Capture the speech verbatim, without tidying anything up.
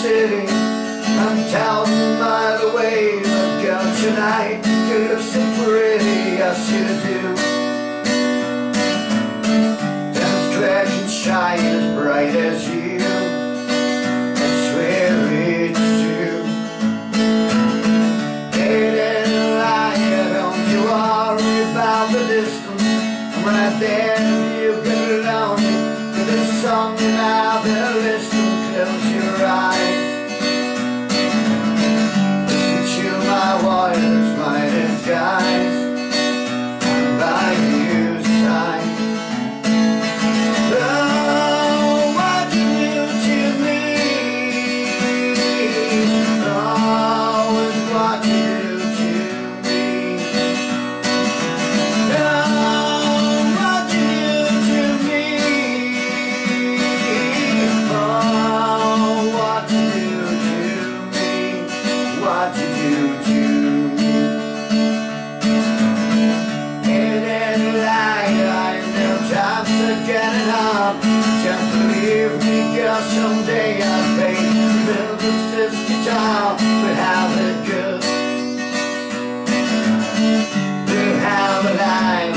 city. I'm thousand miles away, but girl, tonight you look so pretty, yes you do. Diamond crack and shine as bright as you, I swear it's true. Hey Delilah, don't you worry about the distance, I'm right there if you get lonely. With this song and I'll be listening, close your eyes. My voice, my disguise, I'm by your side. Oh, what you do to me, oh, is what you do to me. Oh, what you do to me, oh, what you do to me, what you do to me. Getting up, can't believe me, girl, someday I'll pay to build this guitar. We'll have it good, we'll have a life